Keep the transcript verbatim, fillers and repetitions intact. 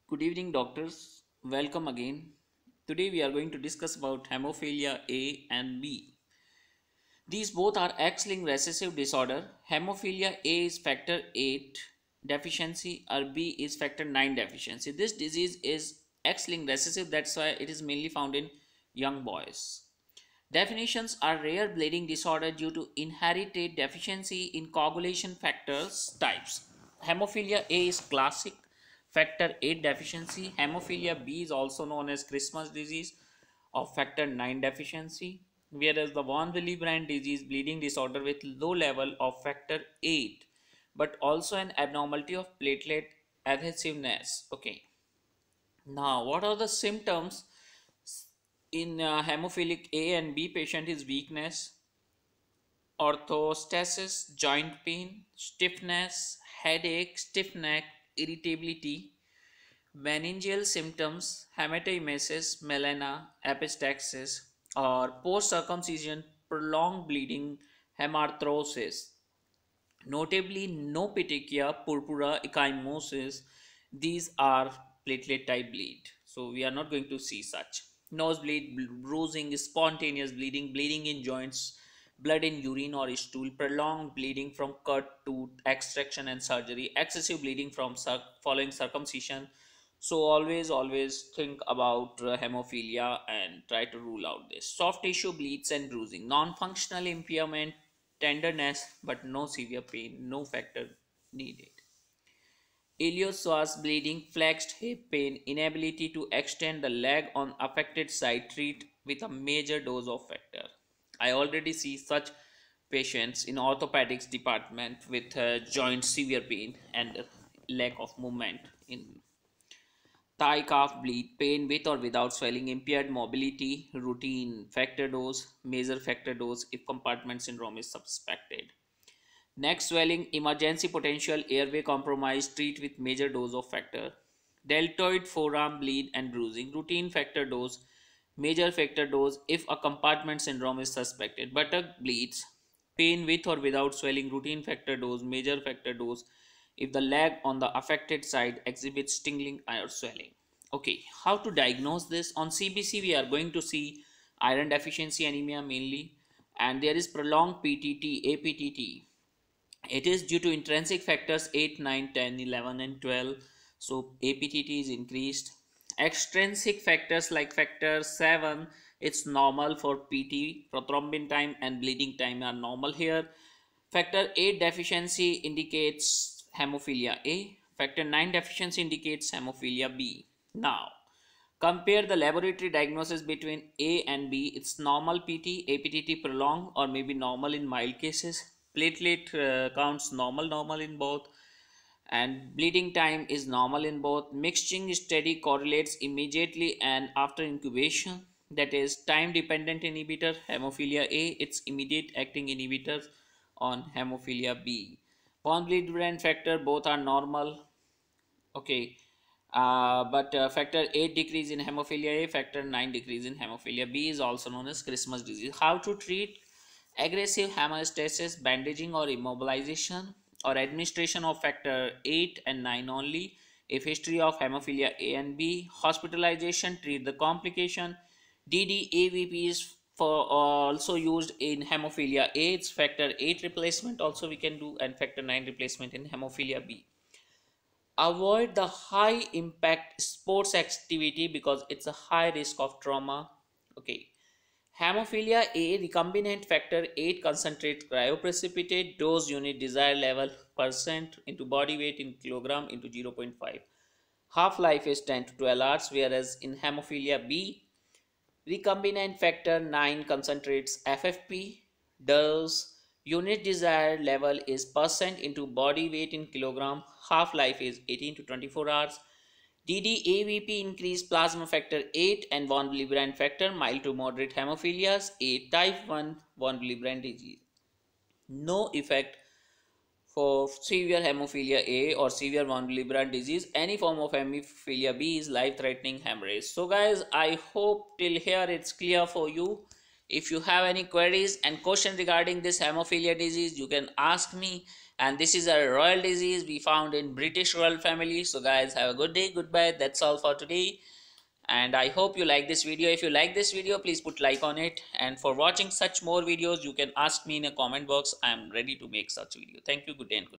Good evening, doctors. Welcome again. Today we are going to discuss about hemophilia A and B. These both are X-linked recessive disorder. Hemophilia A is factor eight deficiency or B is factor nine deficiency. This disease is X-linked recessive, that's why it is mainly found in young boys. Definitions are rare bleeding disorder due to inherited deficiency in coagulation factors types. Hemophilia A is classic factor eight deficiency. Hemophilia B is also known as Christmas disease of factor nine deficiency, whereas the von Willebrand disease bleeding disorder with low level of factor eight but also an abnormality of platelet adhesiveness. Okay, now what are the symptoms in uh, hemophilic A and B patient is weakness, orthostasis, joint pain, stiffness, headache, stiff neck, irritability, meningeal symptoms, hematemesis, melena, epistaxis, or post-circumcision prolonged bleeding, hemarthrosis. Notably, no petechia, purpura, ecchymosis. These are platelet type bleed. So we are not going to see such. Nosebleed, bruising, spontaneous bleeding, bleeding in joints, blood in urine or stool, prolonged bleeding from cut, tooth, extraction and surgery, excessive bleeding from cir following circumcision. So always, always think about uh, hemophilia and try to rule out this. Soft tissue bleeds and bruising, non-functional impairment, tenderness but no severe pain, no factor needed. Iliopsoas bleeding, flexed hip pain, inability to extend the leg on affected side, treat with a major dose of factor. I already see such patients in orthopedics department with uh, joint severe pain and lack of movement in thigh calf bleed, pain with or without swelling, impaired mobility, routine factor dose, major factor dose if compartment syndrome is suspected. Neck swelling, emergency potential, airway compromise, treat with major dose of factor. Deltoid forearm bleed and bruising, routine factor dose, major factor dose if a compartment syndrome is suspected. Buttock bleeds, pain with or without swelling, routine factor dose, major factor dose if the leg on the affected side exhibits tingling or swelling. Okay, how to diagnose this? On C B C we are going to see iron deficiency anemia mainly, and there is prolonged P T T, A P T T. It is due to intrinsic factors eight, nine, ten, eleven and twelve. So A P T T is increased. Extrinsic factors like factor seven, it's normal for P T, prothrombin time and bleeding time are normal here. Factor eight deficiency indicates hemophilia A. Factor nine deficiency indicates hemophilia B. Now, compare the laboratory diagnosis between A and B. It's normal P T, A P T T prolonged or maybe normal in mild cases. Platelet uh, counts normal, normal in both. And bleeding time is normal in both. Mixing steady correlates immediately and after incubation. That is time dependent inhibitor, hemophilia A, its immediate acting inhibitors on hemophilia B. Von Willebrand factor, both are normal. Okay, uh, but uh, factor eight decrease in hemophilia A, factor nine decrease in hemophilia B is also known as Christmas disease. How to treat? Aggressive hemostasis, bandaging or immobilization, or administration of factor eight and nine only. If history of hemophilia A and B, hospitalization, treat the complication. D D A V P is for also used in hemophilia A, it's factor eight replacement also we can do, and factor nine replacement in hemophilia B. Avoid the high impact sports activity because it's a high risk of trauma. Okay, hemophilia A, recombinant factor eight concentrate cryoprecipitate, dose unit desired level percent into body weight in kilogram into zero point five. Half-life is ten to twelve hours, whereas in hemophilia B, recombinant factor nine concentrates F F P, dose unit desired level is percent into body weight in kilogram, half-life is eighteen to twenty-four hours. D D A V P increased plasma factor eight and von Willebrand factor, mild to moderate hemophilias, A type one von Willebrand disease. No effect for severe hemophilia A or severe von Willebrand disease. Any form of hemophilia B is life-threatening hemorrhage. So guys, I hope till here it's clear for you. If you have any queries and question regarding this hemophilia disease, you can ask me. And this is a royal disease we found in British royal family. So guys, have a good day. Goodbye. That's all for today. And I hope you like this video. If you like this video, please put like on it. And for watching such more videos, you can ask me in a comment box. I am ready to make such video. Thank you. Good day and good.